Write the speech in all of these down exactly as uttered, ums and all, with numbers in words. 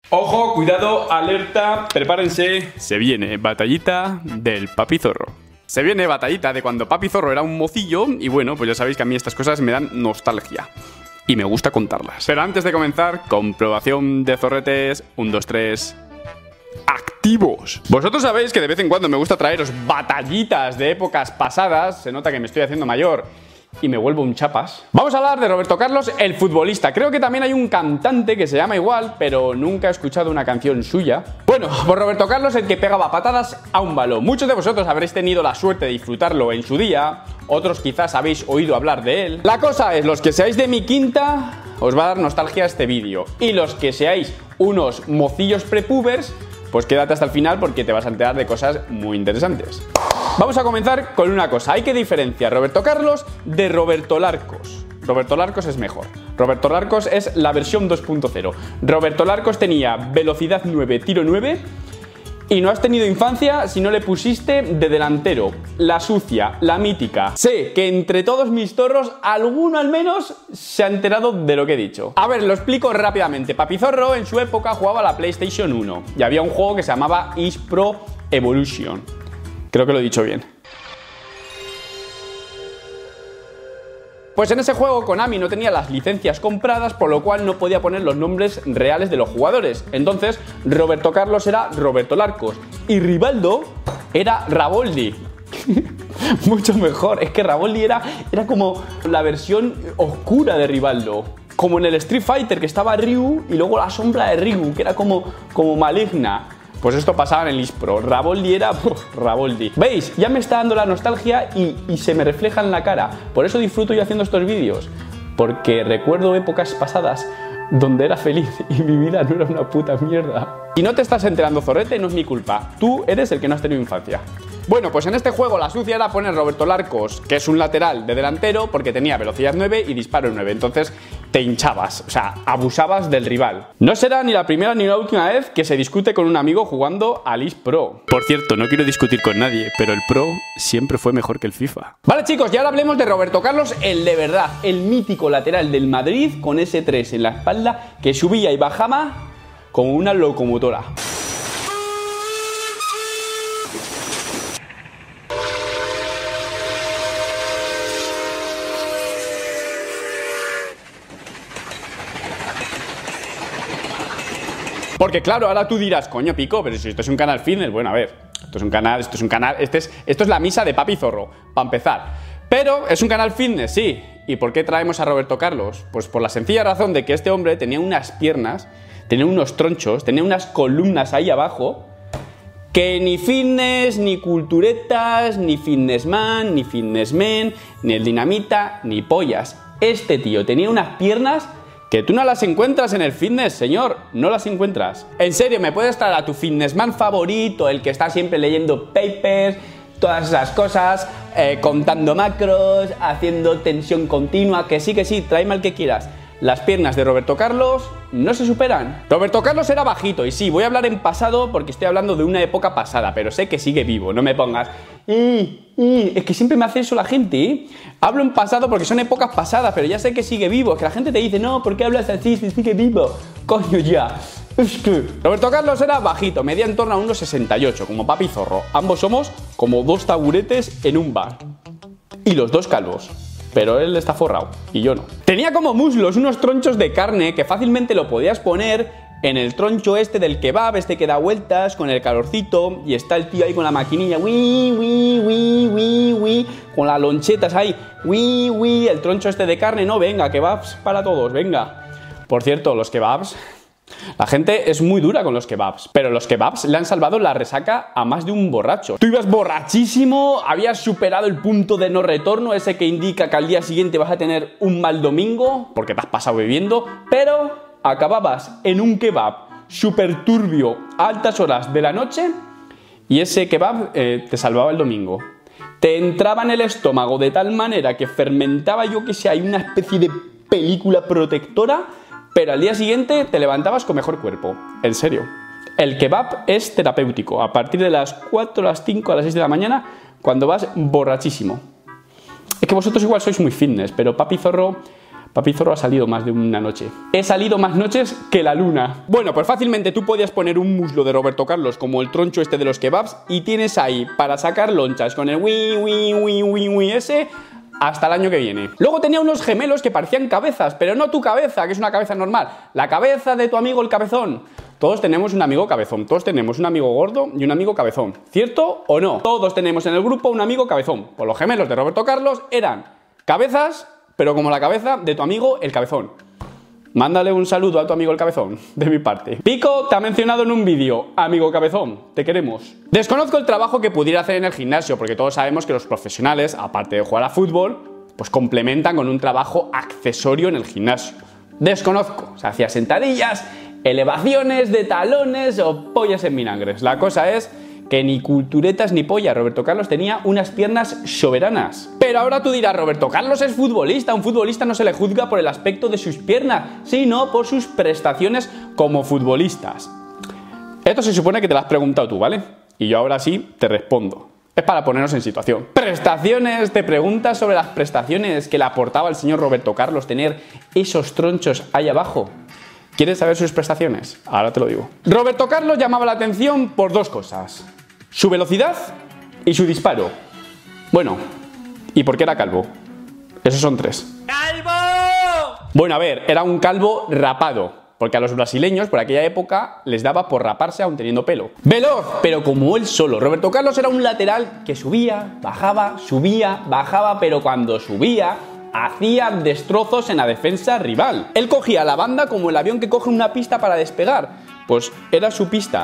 Ojo, cuidado, alerta, prepárense. Se viene batallita del Papi Zorro. Se viene batallita de cuando Papi Zorro era un mocillo. Y bueno, pues ya sabéis que a mí estas cosas me dan nostalgia y me gusta contarlas. Pero antes de comenzar, comprobación de zorretes. Un, dos, tres. Activos. Vosotros sabéis que de vez en cuando me gusta traeros batallitas de épocas pasadas. Se nota que me estoy haciendo mayor y me vuelvo un chapas. Vamos a hablar de Roberto Carlos, el futbolista. Creo que también hay un cantante que se llama igual, pero nunca he escuchado una canción suya. Bueno, por Roberto Carlos, el que pegaba patadas a un balón. Muchos de vosotros habréis tenido la suerte de disfrutarlo en su día, otros quizás habéis oído hablar de él. La cosa es, los que seáis de mi quinta, os va a dar nostalgia este vídeo. Y los que seáis unos mocillos prepubers, pues quédate hasta el final porque te vas a enterar de cosas muy interesantes. Vamos a comenzar con una cosa. Hay que diferenciar Roberto Carlos de Roberto Larcos. Roberto Larcos es mejor. Roberto Larcos es la versión dos punto cero. Roberto Larcos tenía velocidad nueve, tiro nueve. Y no has tenido infancia si no le pusiste de delantero. La sucia, la mítica. Sé que entre todos mis zorros, alguno al menos se ha enterado de lo que he dicho. A ver, lo explico rápidamente. Papi Zorro en su época jugaba a la PlayStation uno. Y había un juego que se llamaba eSpro Evolution. Creo que lo he dicho bien. Pues en ese juego Konami no tenía las licencias compradas, por lo cual no podía poner los nombres reales de los jugadores. Entonces Roberto Carlos era Roberto Larcos y Rivaldo era Raboldi. Mucho mejor, es que Raboldi era, era como la versión oscura de Rivaldo. Como en el Street Fighter, que estaba Ryu y luego la sombra de Ryu, que era como, como maligna. Pues esto pasaba en el eSpro. Raboldi era... Uf, Raboldi. ¿Veis? Ya me está dando la nostalgia y, y se me refleja en la cara. Por eso disfruto yo haciendo estos vídeos. Porque recuerdo épocas pasadas donde era feliz y mi vida no era una puta mierda. Si no te estás enterando, zorrete, no es mi culpa. Tú eres el que no has tenido infancia. Bueno, pues en este juego la sucia era poner Roberto Larcos, que es un lateral de delantero, porque tenía velocidad nueve y disparo nueve. Entonces te hinchabas, o sea, abusabas del rival. No será ni la primera ni la última vez que se discute con un amigo jugando al eSpro. Por cierto, no quiero discutir con nadie, pero el Pro siempre fue mejor que el FIFA. Vale, chicos, y ahora hablemos de Roberto Carlos, el de verdad, el mítico lateral del Madrid con ese tres en la espalda que subía y bajaba como una locomotora. Porque claro, ahora tú dirás, coño Pico, pero si esto es un canal fitness, bueno, a ver, esto es un canal, esto es un canal, este es, esto es la misa de Papi Zorro, para empezar. Pero es un canal fitness, sí. ¿Y por qué traemos a Roberto Carlos? Pues por la sencilla razón de que este hombre tenía unas piernas, tenía unos tronchos, tenía unas columnas ahí abajo, que ni fitness, ni culturetas, ni fitnessman, ni fitnessmen, ni el dinamita, ni pollas. Este tío tenía unas piernas que tú no las encuentras en el fitness, señor, no las encuentras. En serio, ¿me puedes traer a tu fitnessman favorito, el que está siempre leyendo papers, todas esas cosas, eh, contando macros, haciendo tensión continua? Que sí, que sí, tráeme al que quieras. Las piernas de Roberto Carlos no se superan. Roberto Carlos era bajito, y sí, voy a hablar en pasado porque estoy hablando de una época pasada, pero sé que sigue vivo, no me pongas... Y, y, es que siempre me hace eso la gente, ¿eh? Hablo en pasado porque son épocas pasadas, pero ya sé que sigue vivo. Es que la gente te dice, no, ¿por qué hablas así si sigue vivo? Coño ya. Es que... Roberto Carlos era bajito, medía en torno a uno sesenta y ocho, como Papi Zorro. Ambos somos como dos taburetes en un bar. Y los dos calvos. Pero él está forrado y yo no. Tenía como muslos unos tronchos de carne que fácilmente lo podías poner en el troncho este del kebab, este que da vueltas con el calorcito, y está el tío ahí con la maquinilla, uy, uy, uy, uy, uy, con las lonchetas ahí, uy, uy, el troncho este de carne, no, venga, kebabs para todos, venga. Por cierto, los kebabs... La gente es muy dura con los kebabs, pero los kebabs le han salvado la resaca a más de un borracho. Tú ibas borrachísimo, habías superado el punto de no retorno, ese que indica que al día siguiente vas a tener un mal domingo, porque te has pasado bebiendo, pero acababas en un kebab súper turbio a altas horas de la noche y ese kebab eh, te salvaba el domingo. Te entraba en el estómago de tal manera que fermentaba, yo que sé, hay una especie de película protectora, pero al día siguiente te levantabas con mejor cuerpo. En serio. El kebab es terapéutico. A partir de las cuatro, las cinco, a las seis de la mañana, cuando vas borrachísimo. Es que vosotros igual sois muy fitness, pero Papi Zorro Papi Zorro ha salido más de una noche. He salido más noches que la luna. Bueno, pues fácilmente tú podías poner un muslo de Roberto Carlos como el troncho este de los kebabs y tienes ahí para sacar lonchas con el wi wi wi wi wi ese hasta el año que viene. Luego tenía unos gemelos que parecían cabezas, pero no tu cabeza, que es una cabeza normal, la cabeza de tu amigo el cabezón. Todos tenemos un amigo cabezón, todos tenemos un amigo gordo y un amigo cabezón, ¿cierto o no? Todos tenemos en el grupo un amigo cabezón. Pues los gemelos de Roberto Carlos eran cabezas, pero como la cabeza de tu amigo el cabezón. Mándale un saludo a tu amigo el cabezón, de mi parte. Pico te ha mencionado en un vídeo, amigo cabezón, te queremos. Desconozco el trabajo que pudiera hacer en el gimnasio, porque todos sabemos que los profesionales, aparte de jugar a fútbol, pues complementan con un trabajo accesorio en el gimnasio. Desconozco, se hacía sentadillas, elevaciones de talones o pollas en vinagres. La cosa es que ni culturetas ni polla, Roberto Carlos tenía unas piernas soberanas. Pero ahora tú dirás, Roberto Carlos es futbolista, a un futbolista no se le juzga por el aspecto de sus piernas, sino por sus prestaciones como futbolistas. Esto se supone que te lo has preguntado tú, ¿vale? Y yo ahora sí te respondo. Es para ponernos en situación. Prestaciones, te preguntas sobre las prestaciones que le aportaba al señor Roberto Carlos tener esos tronchos ahí abajo. ¿Quieres saber sus prestaciones? Ahora te lo digo. Roberto Carlos llamaba la atención por dos cosas: su velocidad y su disparo. Bueno, ¿y por qué era calvo? Esos son tres. ¡Calvo! Bueno, a ver, era un calvo rapado, porque a los brasileños por aquella época les daba por raparse aún teniendo pelo. Veloz, pero como él solo. Roberto Carlos era un lateral que subía, bajaba, subía, bajaba, pero cuando subía hacía destrozos en la defensa rival. Él cogía la banda como el avión que coge una pista para despegar. Pues era su pista.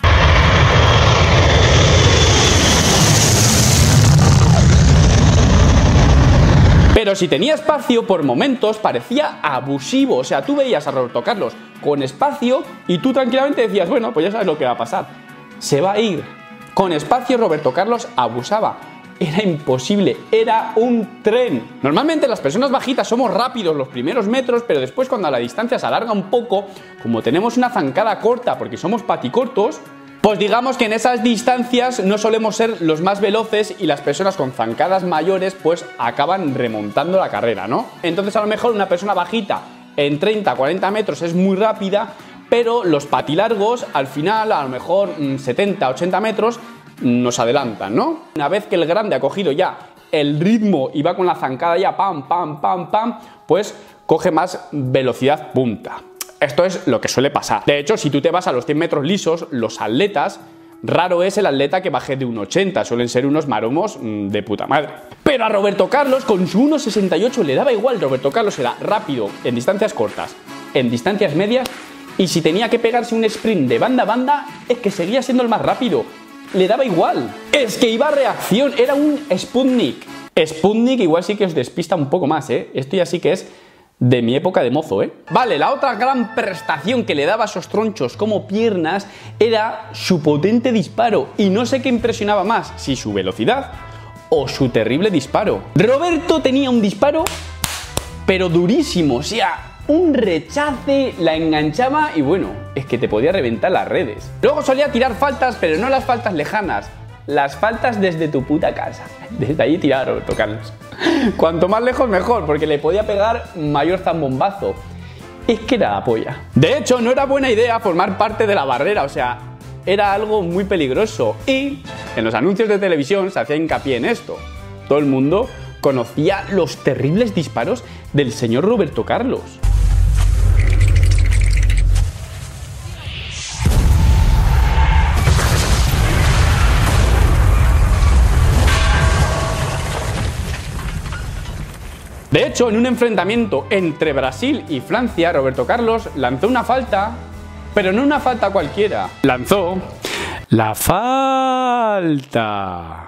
Pero si tenía espacio, por momentos parecía abusivo. O sea, tú veías a Roberto Carlos con espacio y tú tranquilamente decías, bueno, pues ya sabes lo que va a pasar. Se va a ir. Con espacio Roberto Carlos abusaba. Era imposible, era un tren. Normalmente las personas bajitas somos rápidos los primeros metros, pero después cuando la distancia se alarga un poco, como tenemos una zancada corta porque somos paticortos, pues digamos que en esas distancias no solemos ser los más veloces y las personas con zancadas mayores pues acaban remontando la carrera, ¿no? Entonces a lo mejor una persona bajita en treinta a cuarenta metros es muy rápida, pero los patilargos al final a lo mejor setenta a ochenta metros nos adelantan, ¿no? Una vez que el grande ha cogido ya el ritmo y va con la zancada ya pam, pam, pam, pam, pues coge más velocidad punta. Esto es lo que suele pasar. De hecho, si tú te vas a los cien metros lisos, los atletas, raro es el atleta que baje de uno ochenta, suelen ser unos maromos de puta madre. Pero a Roberto Carlos, con su uno sesenta y ocho, le daba igual. Roberto Carlos era rápido en distancias cortas, en distancias medias, y si tenía que pegarse un sprint de banda a banda, es que seguía siendo el más rápido. Le daba igual. Es que iba a reacción, era un Sputnik. Sputnik igual sí que os despista un poco más, ¿eh? Esto ya sí que es de mi época de mozo, ¿eh? Vale, la otra gran prestación que le daba a esos tronchos como piernas era su potente disparo. Y no sé qué impresionaba más, si su velocidad o su terrible disparo. Roberto tenía un disparo, pero durísimo, o sea, un rechace, la enganchaba y bueno, es que te podía reventar las redes. Luego solía tirar faltas, pero no las faltas lejanas, las faltas desde tu puta casa. Desde allí tiraba Roberto Carlos. Cuanto más lejos mejor, porque le podía pegar mayor zambombazo. Es que era la polla. De hecho, no era buena idea formar parte de la barrera, o sea, era algo muy peligroso. Y en los anuncios de televisión se hacía hincapié en esto. Todo el mundo conocía los terribles disparos del señor Roberto Carlos. De hecho, en un enfrentamiento entre Brasil y Francia, Roberto Carlos lanzó una falta, pero no una falta cualquiera. Lanzó la falta.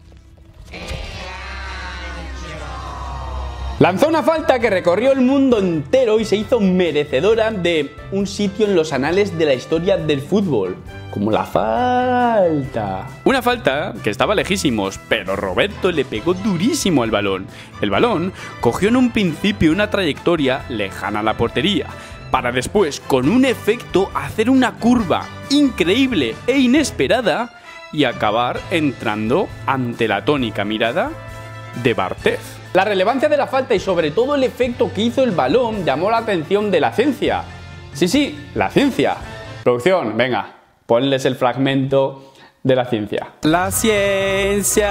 Lanzó una falta que recorrió el mundo entero y se hizo merecedora de un sitio en los anales de la historia del fútbol, como la falta. Una falta que estaba lejísimos, pero Roberto le pegó durísimo al balón. El balón cogió en un principio una trayectoria lejana a la portería, para después, con un efecto, hacer una curva increíble e inesperada y acabar entrando ante la tónica mirada de Barthez. La relevancia de la falta y sobre todo el efecto que hizo el balón llamó la atención de la ciencia. Sí, sí, la ciencia. Producción, venga, ponles el fragmento de la ciencia. La ciencia.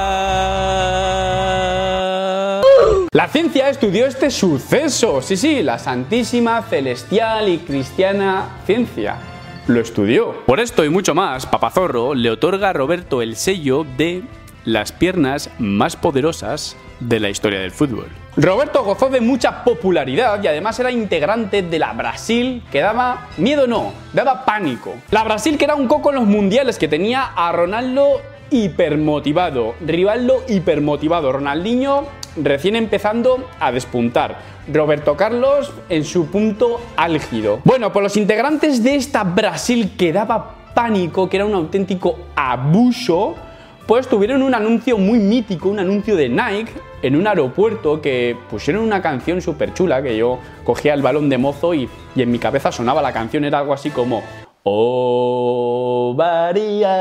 La ciencia estudió este suceso. Sí, sí, la santísima, celestial y cristiana ciencia lo estudió. Por esto y mucho más, Papazorro le otorga a Roberto el sello de las piernas más poderosas de la historia del fútbol. Roberto gozó de mucha popularidad y además era integrante de la Brasil que daba miedo, no, daba pánico. La Brasil que era un coco en los mundiales, que tenía a Ronaldo hipermotivado, Rivaldo hipermotivado, Ronaldinho recién empezando a despuntar, Roberto Carlos en su punto álgido. Bueno, pues los integrantes de esta Brasil que daba pánico, que era un auténtico abuso, pues tuvieron un anuncio muy mítico, un anuncio de Nike en un aeropuerto, que pusieron una canción súper chula, que yo cogía el balón de mozo y, y en mi cabeza sonaba la canción, era algo así como Oh María,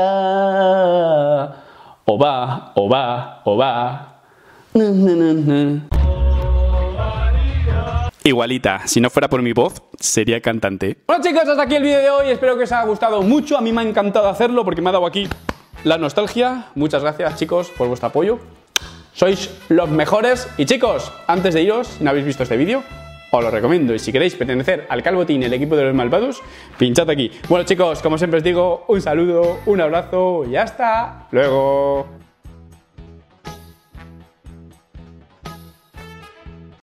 oh va, oh va, oh va. Igualita, si no fuera por mi voz, sería cantante. Bueno chicos, hasta aquí el vídeo de hoy, espero que os haya gustado mucho, a mí me ha encantado hacerlo porque me ha dado aquí la nostalgia. Muchas gracias chicos por vuestro apoyo, sois los mejores. Y chicos, antes de iros, si no habéis visto este vídeo, os lo recomiendo, y si queréis pertenecer al Calvotín, el equipo de los malvados, pinchad aquí. Bueno chicos, como siempre os digo, un saludo, un abrazo y hasta luego.